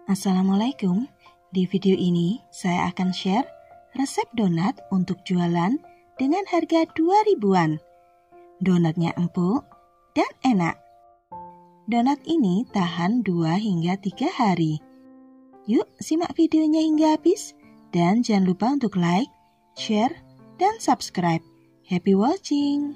Assalamualaikum. Di video ini saya akan share resep donat untuk jualan dengan harga 2.000-an. Donatnya empuk dan enak. Donat ini tahan 2 hingga 3 hari. Yuk simak videonya hingga habis dan jangan lupa untuk like, share, dan subscribe. Happy watching!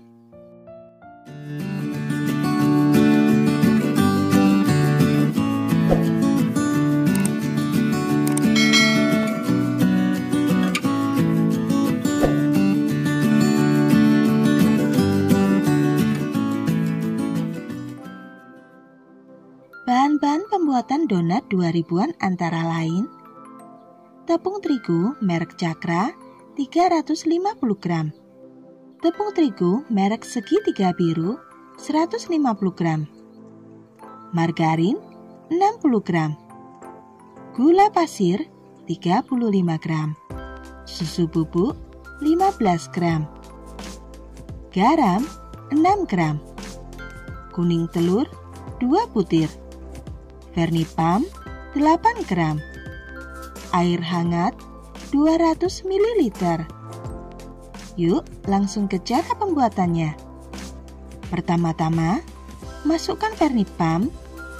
Bahan-bahan pembuatan donat 2000-an antara lain: tepung terigu merek Cakra 350 gram, tepung terigu merek segitiga biru 150 gram, margarin 60 gram, gula pasir 35 gram, susu bubuk 15 gram, garam 6 gram, kuning telur 2 butir, Vernipam 8 gram, air hangat 200 ml. Yuk langsung ke cara pembuatannya. Pertama-tama, masukkan Vernipam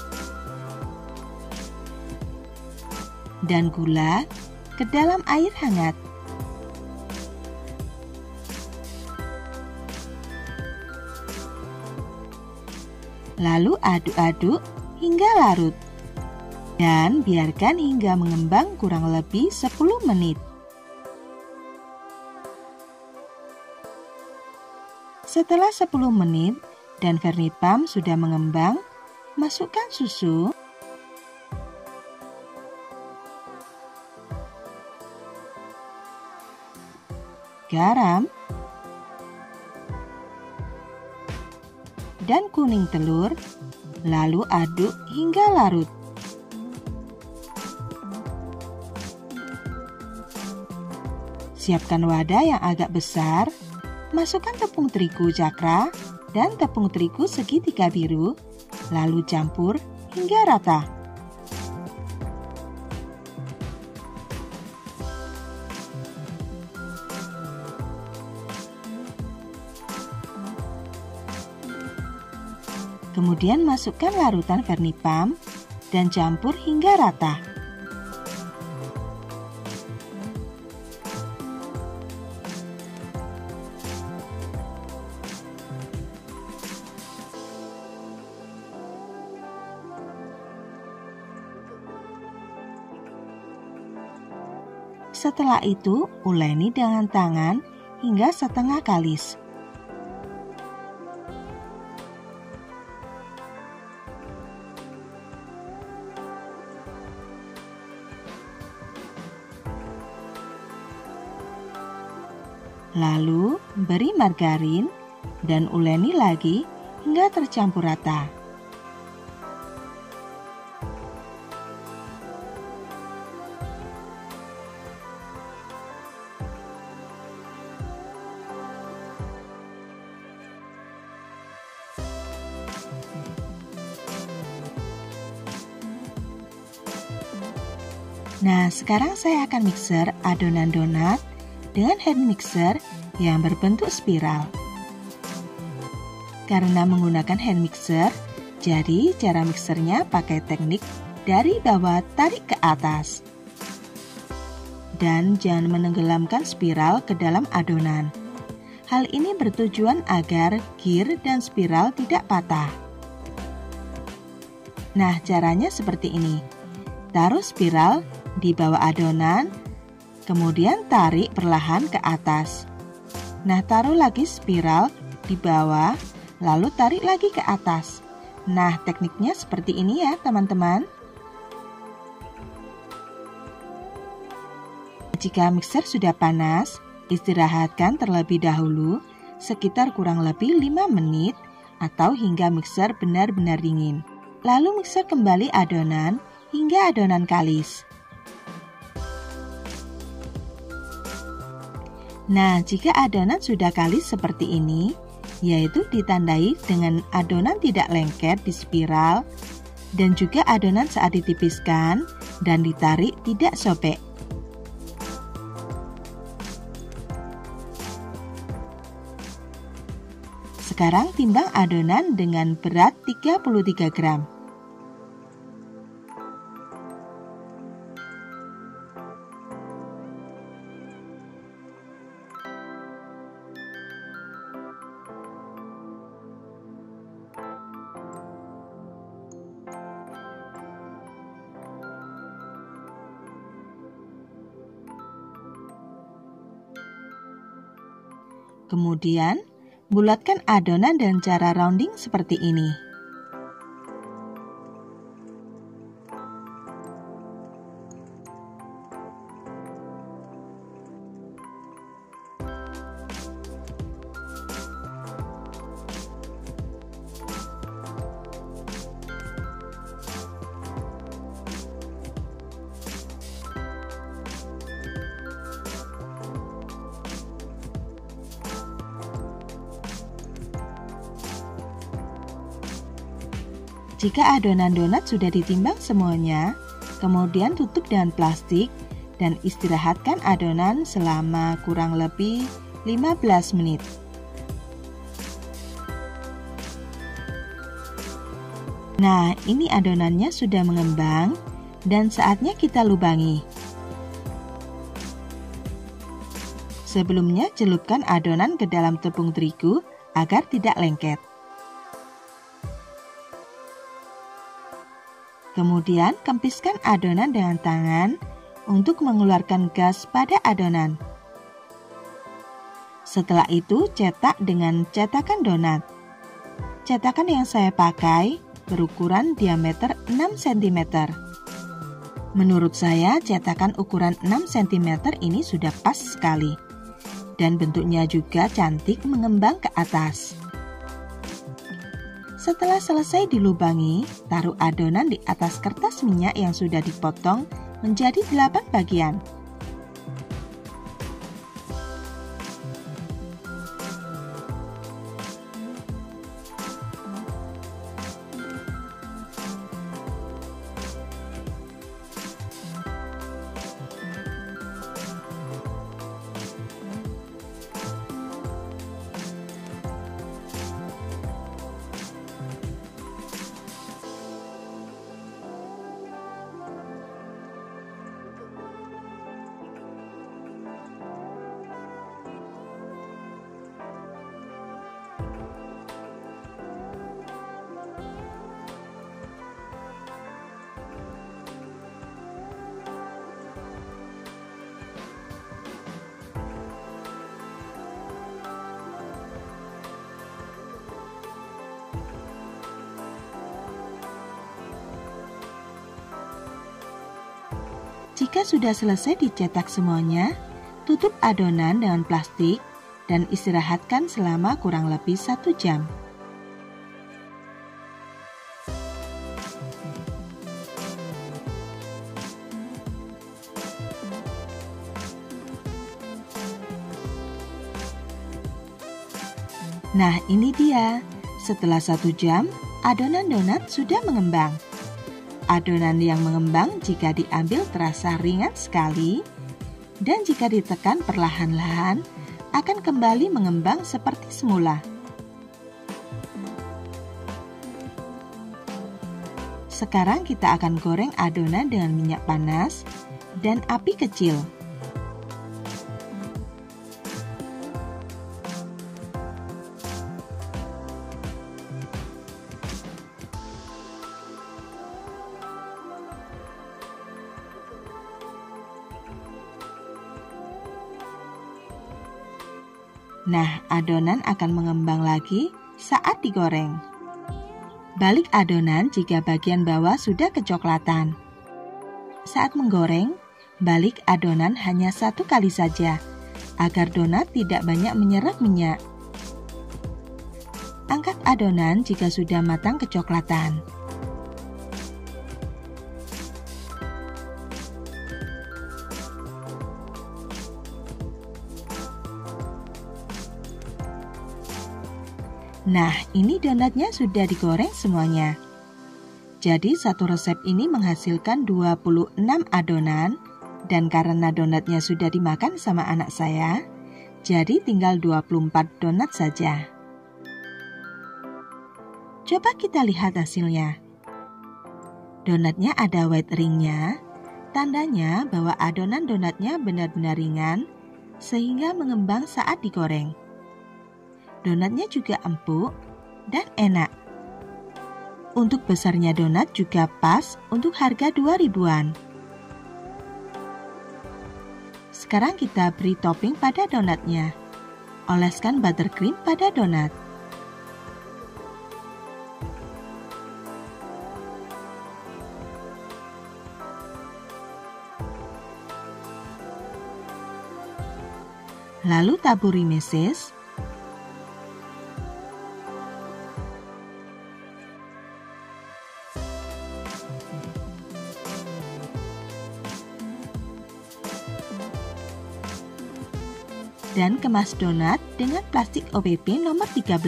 dan gula ke dalam air hangat. Lalu aduk-aduk hingga larut dan biarkan hingga mengembang kurang lebih 10 menit. Setelah 10 menit dan Vernipam sudah mengembang, masukkan susu, garam, dan kuning telur, lalu aduk hingga larut. Siapkan wadah yang agak besar, masukkan tepung terigu Cakra dan tepung terigu segitiga biru, lalu campur hingga rata. Kemudian masukkan larutan Vernipam dan campur hingga rata. Setelah itu, uleni dengan tangan hingga setengah kalis. Lalu beri margarin dan uleni lagi hingga tercampur rata. Nah, sekarang saya akan mixer adonan donat dengan hand mixer yang berbentuk spiral. Karena menggunakan hand mixer, jadi cara mixernya pakai teknik dari bawah tarik ke atas. Dan jangan menenggelamkan spiral ke dalam adonan. Hal ini bertujuan agar gir dan spiral tidak patah. Nah, caranya seperti ini. Taruh spiral di bawah adonan, kemudian tarik perlahan ke atas. Nah, taruh lagi spiral di bawah, lalu tarik lagi ke atas. Nah, tekniknya seperti ini ya, teman-teman. Jika mixer sudah panas, istirahatkan terlebih dahulu sekitar kurang lebih 5 menit atau hingga mixer benar-benar dingin. Lalu mixer kembali adonan hingga adonan kalis. Nah, jika adonan sudah kalis seperti ini, yaitu ditandai dengan adonan tidak lengket di spiral, dan juga adonan saat ditipiskan dan ditarik tidak sobek. Sekarang timbang adonan dengan berat 33 gram. Kemudian, bulatkan adonan dengan cara rounding seperti ini. Jika adonan donat sudah ditimbang semuanya, kemudian tutup dengan plastik dan istirahatkan adonan selama kurang lebih 15 menit. Nah, ini adonannya sudah mengembang dan saatnya kita lubangi. Sebelumnya celupkan adonan ke dalam tepung terigu agar tidak lengket. Kemudian kempiskan adonan dengan tangan untuk mengeluarkan gas pada adonan. Setelah itu cetak dengan cetakan donat. Cetakan yang saya pakai berukuran diameter 6 cm. Menurut saya cetakan ukuran 6 cm ini sudah pas sekali. Dan bentuknya juga cantik mengembang ke atas. Setelah selesai dilubangi, taruh adonan di atas kertas minyak yang sudah dipotong menjadi 8 bagian. Jika sudah selesai dicetak semuanya, tutup adonan dengan plastik dan istirahatkan selama kurang lebih 1 jam. Nah, ini dia. Setelah 1 jam, adonan donat sudah mengembang. Adonan yang mengembang jika diambil terasa ringan sekali, dan jika ditekan perlahan-lahan akan kembali mengembang seperti semula. Sekarang kita akan goreng adonan dengan minyak panas dan api kecil. Nah, adonan akan mengembang lagi saat digoreng. Balik adonan jika bagian bawah sudah kecoklatan. Saat menggoreng, balik adonan hanya 1 kali saja, agar donat tidak banyak menyerap minyak. Angkat adonan jika sudah matang kecoklatan. Nah, ini donatnya sudah digoreng semuanya. Jadi satu resep ini menghasilkan 26 adonan, dan karena donatnya sudah dimakan sama anak saya, jadi tinggal 24 donat saja. Coba kita lihat hasilnya. Donatnya ada white ringnya, tandanya bahwa adonan donatnya benar-benar ringan, sehingga mengembang saat digoreng. Donatnya juga empuk dan enak. Untuk besarnya donat juga pas untuk harga 2.000-an. Sekarang kita beri topping pada donatnya. Oleskan buttercream pada donat. Lalu taburi meses. Dan kemas donat dengan plastik OPP nomor 13.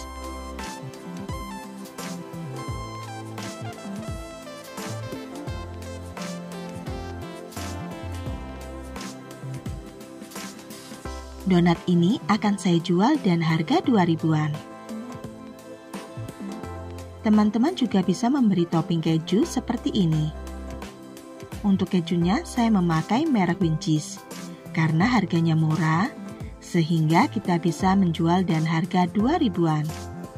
Donat ini akan saya jual dan harga 2.000-an. Teman-teman juga bisa memberi topping keju seperti ini. Untuk kejunya saya memakai merek Winchies karena harganya murah, sehingga kita bisa menjual dan harga 2.000-an.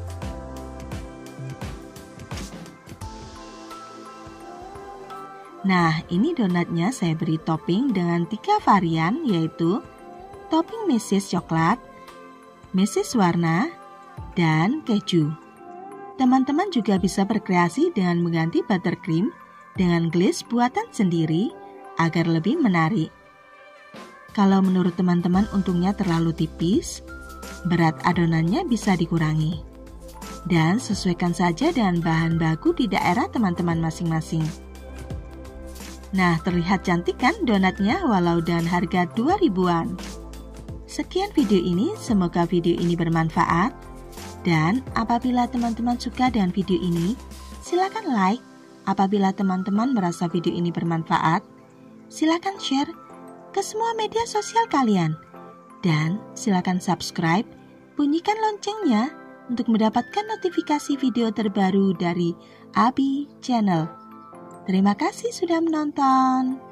Nah, ini donatnya saya beri topping dengan 3 varian, yaitu topping meses coklat, meses warna, dan keju. Teman-teman juga bisa berkreasi dengan mengganti buttercream dengan glaze buatan sendiri agar lebih menarik. Kalau menurut teman-teman untungnya terlalu tipis, berat adonannya bisa dikurangi. Dan sesuaikan saja dengan bahan baku di daerah teman-teman masing-masing. Nah, terlihat cantik kan donatnya walau dengan harga 2.000-an. Sekian video ini, semoga video ini bermanfaat. Dan apabila teman-teman suka dengan video ini, silakan like. Apabila teman-teman merasa video ini bermanfaat, silakan share ke semua media sosial kalian. Dan silakan subscribe, bunyikan loncengnya untuk mendapatkan notifikasi video terbaru dari Abi Channel. Terima kasih sudah menonton.